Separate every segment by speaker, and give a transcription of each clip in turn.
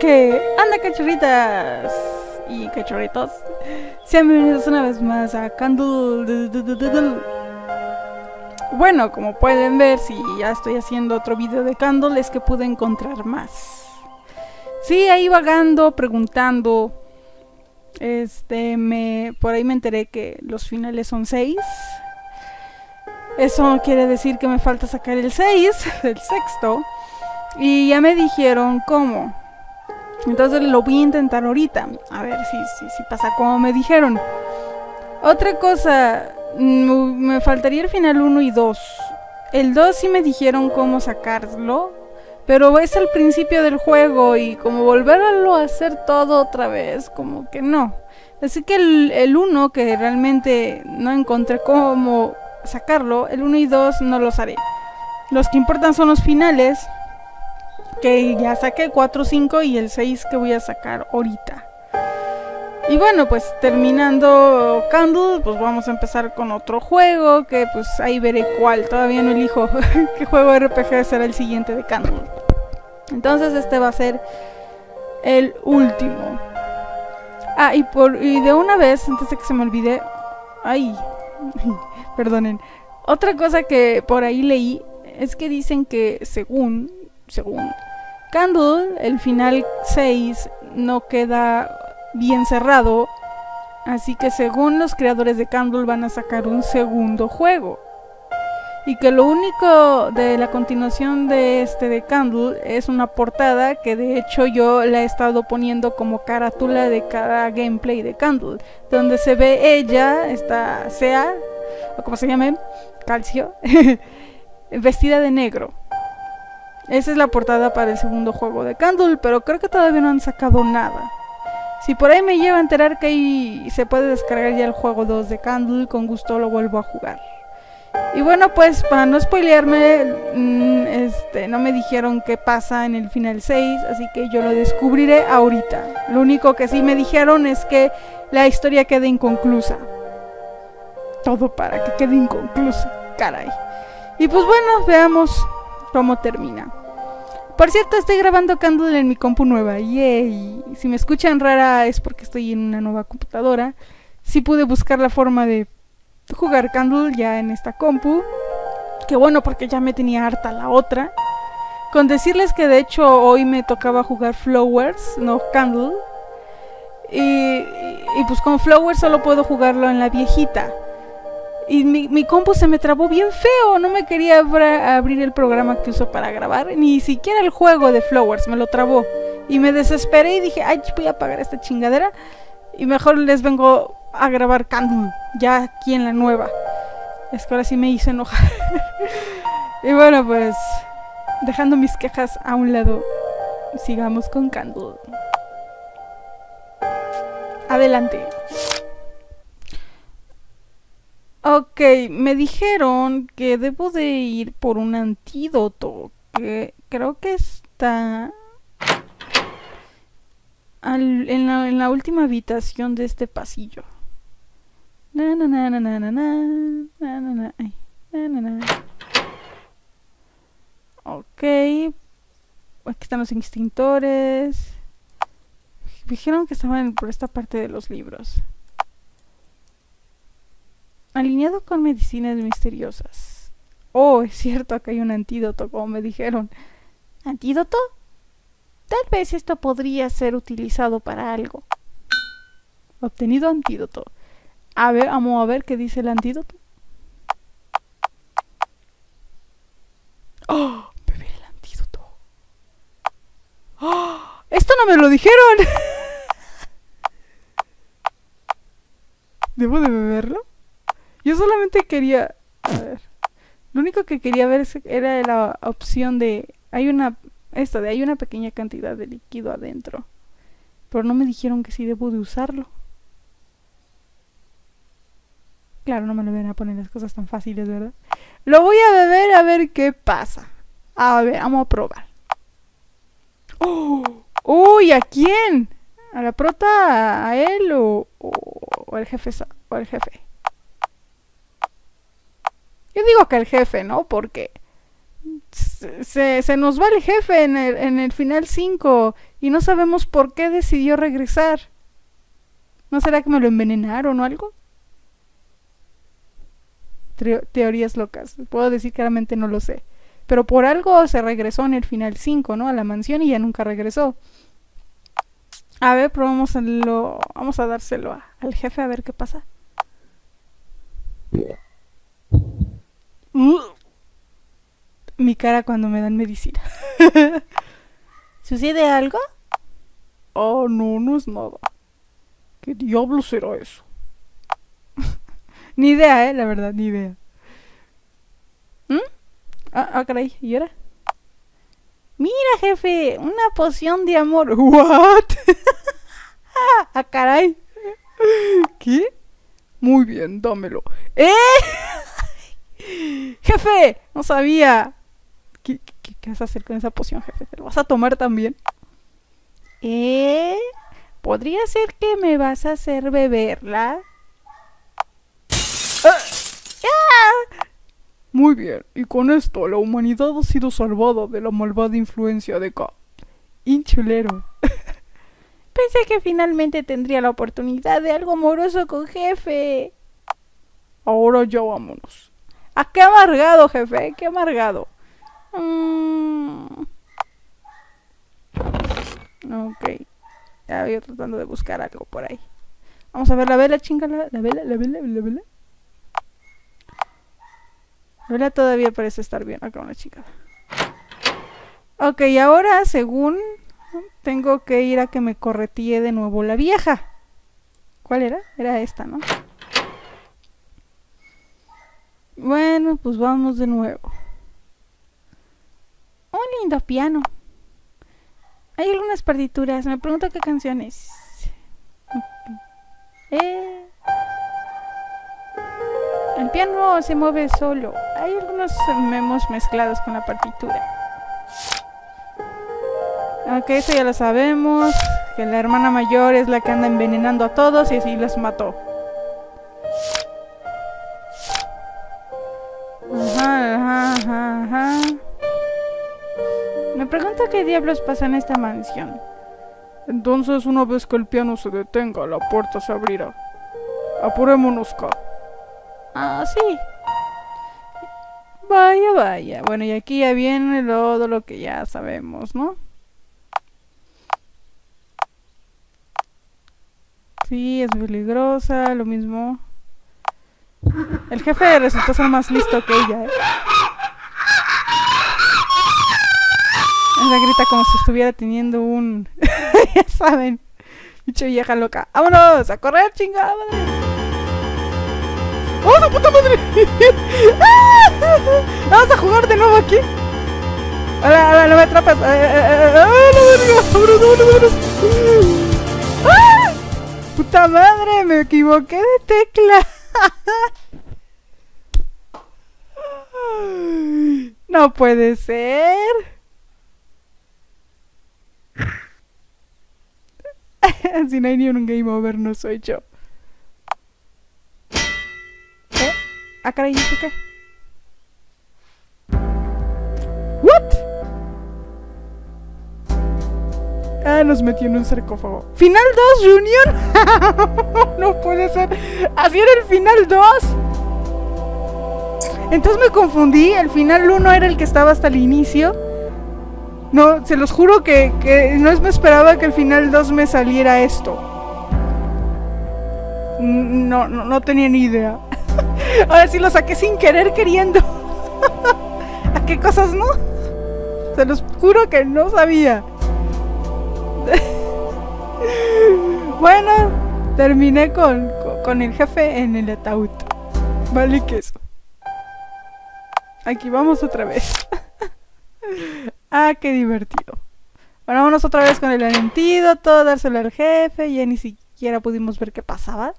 Speaker 1: anda cachorritas y cachorritos, sean bienvenidos una vez más a Candle. Bueno, como pueden ver, si ya estoy haciendo otro video de Candle, es que pude encontrar más. Sí, ahí vagando, preguntando, por ahí me enteré que los finales son 6. Eso quiere decir que me falta sacar el 6, el sexto. Y ya me dijeron cómo. Entonces lo voy a intentar ahorita. A ver si pasa como me dijeron. Otra cosa, me faltaría el final 1 y 2. El 2 sí me dijeron cómo sacarlo, pero es el principio del juego y como volverlo a hacer todo otra vez, como que no. Así que el 1, que realmente no encontré cómo sacarlo, el 1 y 2 no los haré. Los que importan son los finales, que ya saqué 4, 5 y el 6 que voy a sacar ahorita. Y bueno, pues terminando Candle, pues vamos a empezar con otro juego, que pues ahí veré cuál. Todavía no elijo qué juego RPG será el siguiente de Candle. Entonces este va a ser el último. Ah, y de una vez, antes de que se me olvide, ay, perdonen. Otra cosa que por ahí leí es que dicen que según Candle, el final 6 no queda bien cerrado, así que según los creadores de Candle van a sacar un segundo juego. Y que lo único de la continuación de de Candle es una portada que de hecho yo la he estado poniendo como carátula de cada gameplay de Candle, donde se ve ella, esta Sea, o como se llame, Calcio, vestida de negro. Esa es la portada para el segundo juego de Candle, pero creo que todavía no han sacado nada. Si por ahí me llevo a enterar que ahí se puede descargar ya el juego 2 de Candle, con gusto lo vuelvo a jugar. Y bueno, pues para no spoilearme, no me dijeron qué pasa en el final 6, así que yo lo descubriré ahorita. Lo único que sí me dijeron es que la historia quede inconclusa. Todo para que quede inconclusa, caray. Y pues bueno, veamos cómo termina. Por cierto, estoy grabando Candle en mi compu nueva. Yay. Si me escuchan rara es porque estoy en una nueva computadora. Sí pude buscar la forma de jugar Candle ya en esta compu. Que bueno, porque ya me tenía harta la otra. Con decirles que de hecho hoy me tocaba jugar Flowers, no Candle. Y pues con Flowers solo puedo jugarlo en la viejita. Y mi compu se me trabó bien feo. No me quería abrir el programa que uso para grabar. Ni siquiera el juego de Flowers me lo trabó. Y me desesperé y dije, ay, voy a apagar esta chingadera. Y mejor les vengo a grabar Candle, ya aquí en la nueva. Es que ahora sí me hice enojar. Y bueno, pues dejando mis quejas a un lado, sigamos con Candle. Adelante. Ok, me dijeron que debo de ir por un antídoto, que creo que está en la última habitación de este pasillo. Ok, aquí están los extintores. Me dijeron que estaban por esta parte de los libros. Alineado con medicinas misteriosas. Oh, es cierto, acá hay un antídoto, como me dijeron. ¿Antídoto? Tal vez esto podría ser utilizado para algo. Obtenido antídoto. A ver, vamos a ver qué dice el antídoto. ¡Oh! Beber el antídoto. ¡Oh! ¡Esto no me lo dijeron! ¿Debo de beberlo? Yo solamente quería... A ver... Lo único que quería ver era la opción de... Hay una pequeña cantidad de líquido adentro. Pero no me dijeron que sí debo de usarlo. Claro, no me lo van a poner las cosas tan fáciles, ¿verdad? Lo voy a beber a ver qué pasa. A ver, vamos a probar. ¡Oh! ¡Uy! ¿A quién? ¿A la prota? ¿A él? ¿O al jefe? ¿O al jefe? Yo digo que el jefe, ¿no? Porque Se nos va el jefe en el final 5 y no sabemos por qué decidió regresar. ¿No será que me lo envenenaron o algo? Teorías locas. Puedo decir claramente no lo sé. Pero por algo se regresó en el final 5, ¿no? A la mansión y ya nunca regresó. A ver, probamos vamos a dárselo al jefe a ver qué pasa. Mi cara cuando me dan medicina. ¿Sucede algo? Oh, no, no es nada. ¿Qué diablo será eso? Ni idea, la verdad, ni idea. Caray, ¿y ahora? Mira, jefe, una poción de amor. ¿What? Caray. ¿Qué? Muy bien, dámelo. Jefe, no sabía. ¿Qué vas a hacer con esa poción, jefe? ¿Te lo vas a tomar también? ¿Podría ser que me vas a hacer beberla? Muy bien, y con esto la humanidad ha sido salvada de la malvada influencia de K. Hinchulero. Pensé que finalmente tendría la oportunidad de algo amoroso con jefe. Ahora ya vámonos. ¡Qué amargado, jefe! ¡Qué amargado! Ok. Ya voy tratando de buscar algo por ahí. Vamos a ver la vela, chingala. La vela. La vela todavía parece estar bien. Acá una chica. Ok, ahora según tengo que ir a que me corretee de nuevo la vieja. ¿Cuál era? Era esta, ¿no? Bueno, pues vamos de nuevo. Un lindo piano. Hay algunas partituras. Me pregunto qué canciones. El piano se mueve solo. Hay algunos memos mezclados con la partitura. Ok, esto ya lo sabemos. Que la hermana mayor es la que anda envenenando a todos y así los mató. Ajá. Me pregunto qué diablos pasa en esta mansión. Entonces, una vez que el piano se detenga, la puerta se abrirá. Apurémonos, K. Sí. Vaya. Bueno, y aquí ya viene todo lo que ya sabemos, ¿no? Sí, es peligrosa, lo mismo. El jefe resultó ser más listo que ella, Ella grita como si estuviera teniendo un... ya saben. Dicho vieja loca. ¡Vámonos! ¡A correr, chingada madre! ¡Oh, su puta madre! ¡Vamos a jugar de nuevo aquí! ¡Hola, no me atrapas! ¡No, ¡Ah! ¡Puta madre! Me equivoqué de tecla. No puede ser. Si no hay ni un game over, no soy yo. Caray, ¿eso qué? ¿What? Nos metió en un sarcófago. ¿Final 2, Junior? No puede ser. ¿Así era el final 2? Entonces me confundí. El final 1 era el que estaba hasta el inicio. No, se los juro que no me esperaba que el final 2 me saliera esto. No tenía ni idea. Ahora sí lo saqué sin querer queriendo. ¿A qué cosas no? Se los juro que no sabía. Bueno, terminé con el jefe en el ataúd. Vale queso. Aquí vamos otra vez. Qué divertido. Bueno, vámonos otra vez con el antídoto, dárselo al jefe. Ya ni siquiera pudimos ver qué pasaba.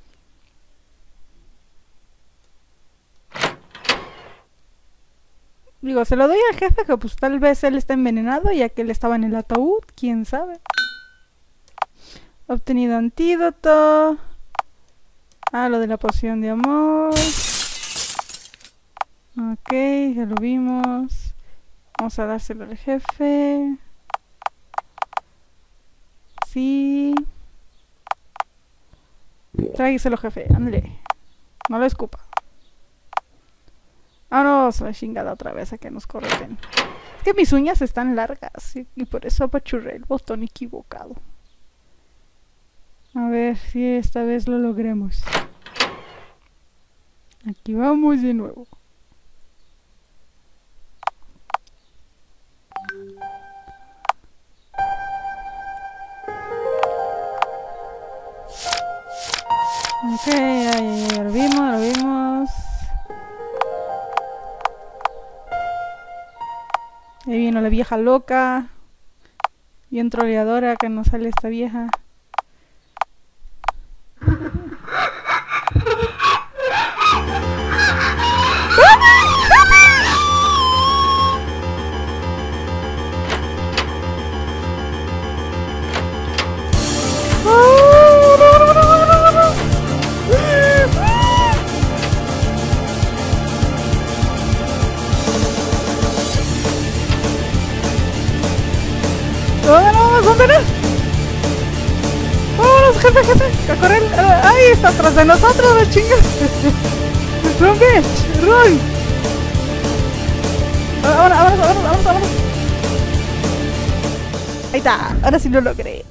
Speaker 1: Digo, se lo doy al jefe, que pues tal vez él está envenenado ya que él estaba en el ataúd, quién sabe. Obtenido antídoto. Lo de la poción de amor. Ok, ya lo vimos. Vamos a dárselo al jefe. Sí. Tráigaselo, jefe. Ándale. No lo escupa. Vámonos a la chingada otra vez a que nos correten. Es que mis uñas están largas y por eso apachurré el botón equivocado. A ver si esta vez lo logremos. Aquí vamos de nuevo. Ok, ya lo vimos, lo vimos. Ahí vino la vieja loca. Bien troleadora que nos sale esta vieja. ¡Vámonos, jefe, jefe! ¡A correr! ¡Ay, está atrás de nosotros, la chinga! ¡Run, bitch! ¡Run! ¡Vámonos! Ahí está, ahora sí lo logré.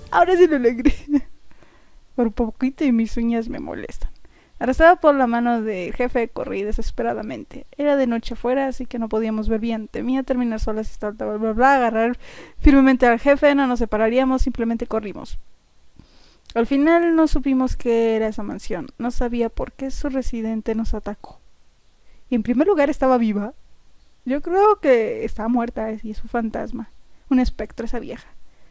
Speaker 1: Por poquito y mis uñas me molestan. Arrastrado por la mano del jefe, corrí desesperadamente. Era de noche afuera, así que no podíamos ver bien. Temía terminar solas y estar bla bla bla, agarrar firmemente al jefe, no nos separaríamos, simplemente corrimos. Al final no supimos qué era esa mansión. No sabía por qué su residente nos atacó. Y en primer lugar estaba viva. Yo creo que estaba muerta y es un fantasma. Un espectro esa vieja.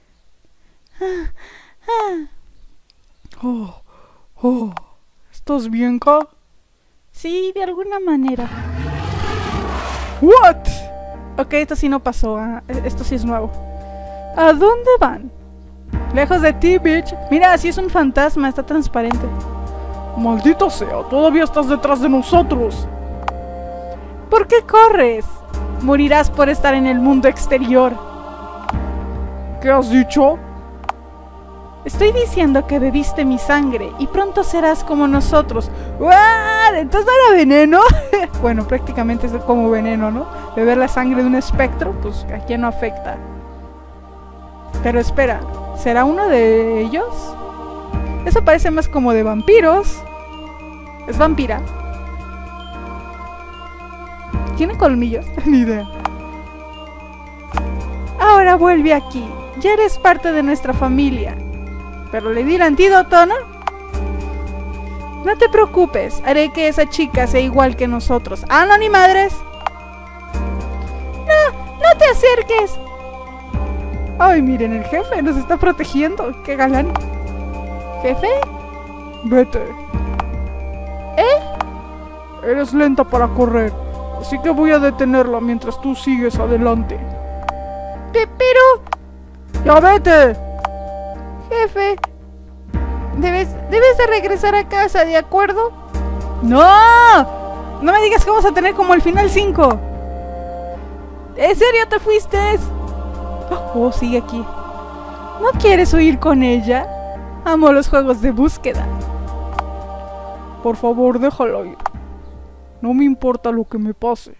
Speaker 1: ¿Estás bien, Ka? Sí, de alguna manera. ¿What? Ok, esto sí no pasó. Esto sí es nuevo. ¿A dónde van? Lejos de ti, bitch. Mira, sí es un fantasma, está transparente. Maldito sea, todavía estás detrás de nosotros. ¿Por qué corres? Morirás por estar en el mundo exterior. ¿Qué has dicho? Estoy diciendo que bebiste mi sangre y pronto serás como nosotros. ¿What? ¿Entonces no era veneno? Bueno, prácticamente es como veneno, ¿no? Beber la sangre de un espectro, pues a quién no afecta. Pero espera, ¿será uno de ellos? Eso parece más como de vampiros. ¿Es vampira? ¿Tiene colmillos? Ni idea. Ahora vuelve aquí. Ya eres parte de nuestra familia. Pero le di el antídoto, ¿no? No te preocupes, haré que esa chica sea igual que nosotros. ¡Ah, no, ni madres! ¡No te acerques! Ay, miren, el jefe nos está protegiendo. ¡Qué galán! ¿Jefe? Vete. Eres lenta para correr, así que voy a detenerla mientras tú sigues adelante. Pero... ¡Ya vete! Jefe, debes de regresar a casa, ¿de acuerdo? ¡No! No me digas que vamos a tener como el final 5. ¿En serio te fuiste? Oh, sigue aquí. ¿No quieres huir con ella? Amo los juegos de búsqueda. Por favor, déjala ir. No me importa lo que me pase.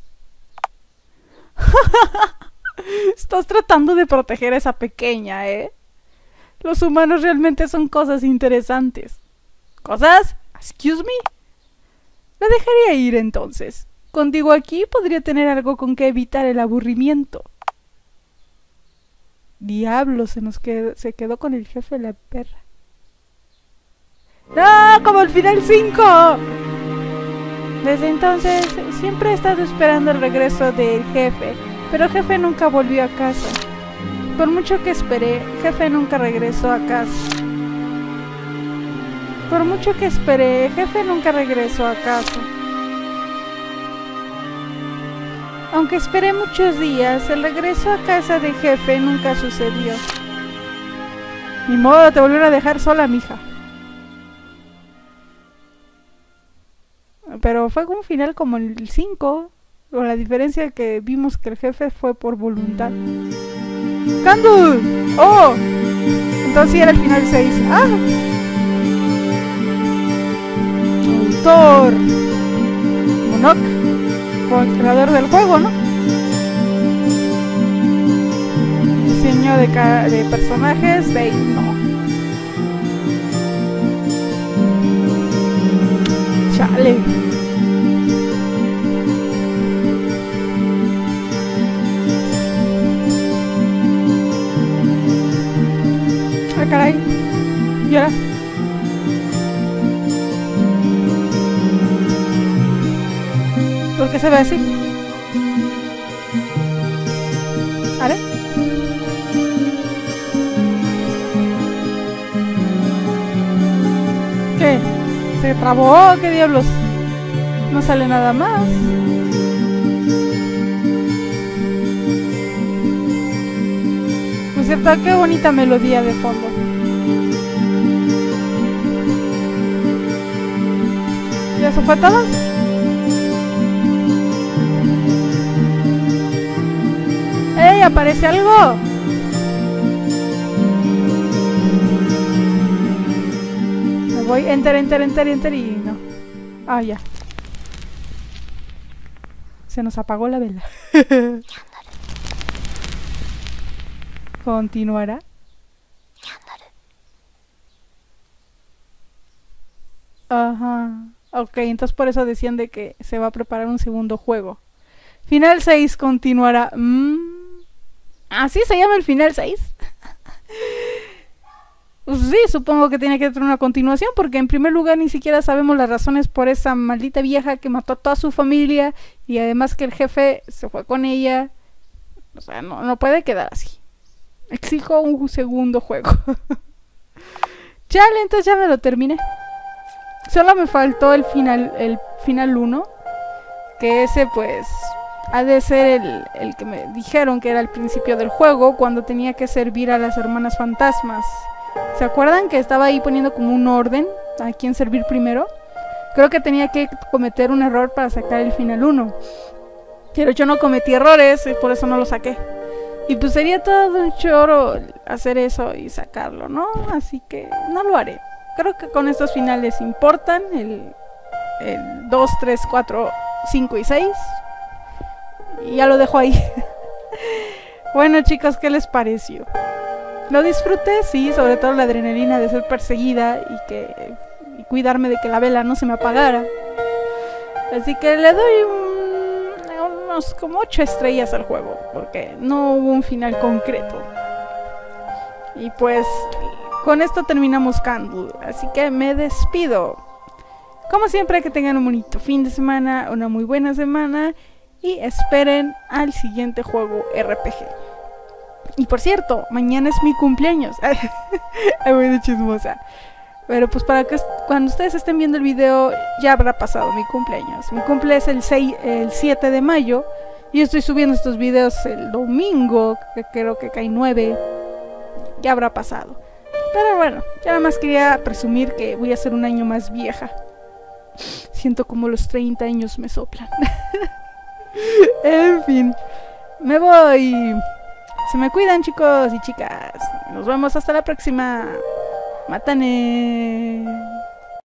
Speaker 1: Estás tratando de proteger a esa pequeña, ¿eh? Los humanos realmente son cosas interesantes. ¿Cosas? ¿Excuse me? La dejaría ir entonces. Contigo aquí podría tener algo con que evitar el aburrimiento. Diablo, se quedó con el jefe la perra. ¡No! ¡Como el final 5! Desde entonces siempre he estado esperando el regreso del jefe, pero el jefe nunca volvió a casa. Por mucho que esperé, jefe nunca regresó a casa. Por mucho que esperé, jefe nunca regresó a casa. Aunque esperé muchos días, el regreso a casa de jefe nunca sucedió. Ni modo, te volvieron a dejar sola, mija. Pero fue un final como el 5. Con la diferencia que vimos que el jefe fue por voluntad. ¡Candle! ¡Oh! Entonces sí era el final 6. ¡Ah! Autor Monok, como el creador del juego, ¿no? Diseño de personajes de no. Chale. Ah, caray. Ya. ¿Por qué se ve así? ¿Vale? ¿Qué? ¿Se trabó? ¿Qué diablos? No sale nada más. Por cierto, qué bonita melodía de fondo. ¿Ya eso fue todo? ¡Ey! ¿Aparece algo? Me voy, enter y no. Ah, ya. Se nos apagó la vela. ¿Continuará? Ajá. Ok, entonces por eso decían de que se va a preparar un segundo juego. Final 6 continuará. ¿Así se llama el final 6? Pues sí, supongo que tiene que tener una continuación, porque en primer lugar ni siquiera sabemos las razones por esa maldita vieja que mató a toda su familia, y además que el jefe se fue con ella. O sea, no puede quedar así. Exijo un segundo juego. Chale, entonces ya me lo terminé. Solo me faltó el final 1, que ese pues ha de ser el que me dijeron que era el principio del juego, cuando tenía que servir a las hermanas fantasmas. ¿Se acuerdan que estaba ahí poniendo como un orden a quién servir primero? Creo que tenía que cometer un error para sacar el final 1. Pero yo no cometí errores y por eso no lo saqué. Y pues sería todo un choro hacer eso y sacarlo, ¿no? Así que no lo haré. Creo que con estos finales importan el 2, 3, 4, 5 y 6. Y ya lo dejo ahí. Bueno, chicos, ¿qué les pareció? Lo disfruté, sí, sobre todo la adrenalina de ser perseguida y cuidarme de que la vela no se me apagara. Así que le doy unos como 8 estrellas al juego, porque no hubo un final concreto. Y pues con esto terminamos Candle, así que me despido. Como siempre, que tengan un bonito fin de semana, una muy buena semana, y esperen al siguiente juego RPG. Y por cierto, mañana es mi cumpleaños. Ay, muy de chismosa. Pero pues para que cuando ustedes estén viendo el video ya habrá pasado mi cumpleaños. Mi cumple es el 7 de mayo. Y estoy subiendo estos videos el domingo, que creo que cae 9. Ya habrá pasado. Pero bueno, ya nada más quería presumir que voy a ser un año más vieja. Siento como los 30 años me soplan. En fin, me voy. Se me cuidan, chicos y chicas. Nos vemos hasta la próxima. Matane.